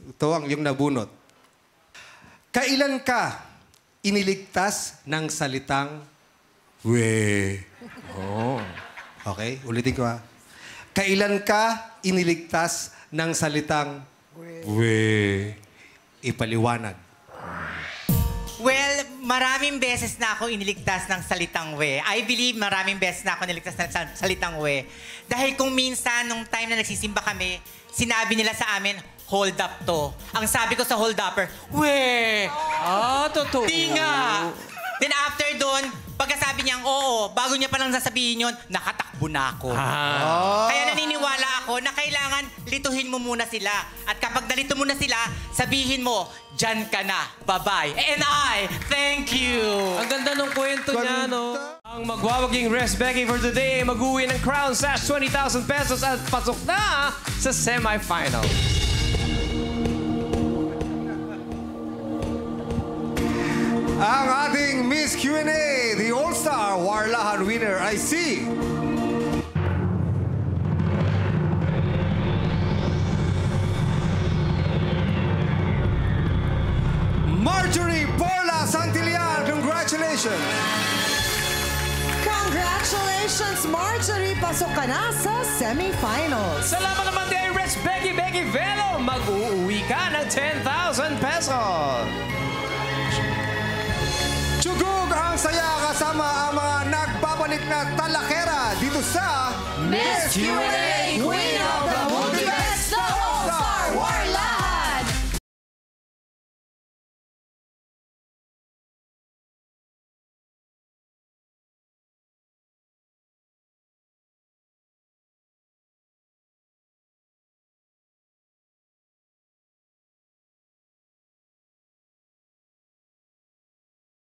Ito ang yung nabunot. Kailan ka iniligtas ng salitang we? Oh. Okay, ulitin ko ha. Kailan ka iniligtas ng salitang we? Ipaliwanag. Well, maraming beses na ako iniligtas ng salitang we. I believe maraming beses na ako iniligtas ng salitang we. Dahil kung minsan, nung time na nagsisimba kami, sinabi nila sa amin, hold up to. Ang sabi ko sa hold upper, we! Totoo. Di nga! Then after doon, pagkasabi niyang oo, bago niya palang sasabihin yun, nakatakbo na ako. Kaya naniniwala ako na kailangan lituhin mo muna sila. At kapag nalito mo na sila, sabihin mo, dyan ka na. Bye-bye. And I, thank you. Ang ganda ng kwento niya, no? Ang magwawaging Res Becky for today ay mag-uwi ng Crown Sash 20,000 pesos at pasok na sa semi-final. Ang ating Miss Q&A, the All-Star Warlahan winner, I see. Marjorie Porla Santillan, congratulations! Congratulations, Marjorie! Pasok ka na sa semifinals. Salamat naman din, Res Becky Velo. Mag-uuwi ka ng 10,000 pesos. Tsugug ang saya kasama ang mga nagbabalik na talakera dito sa Miss Q&A Queen of the World!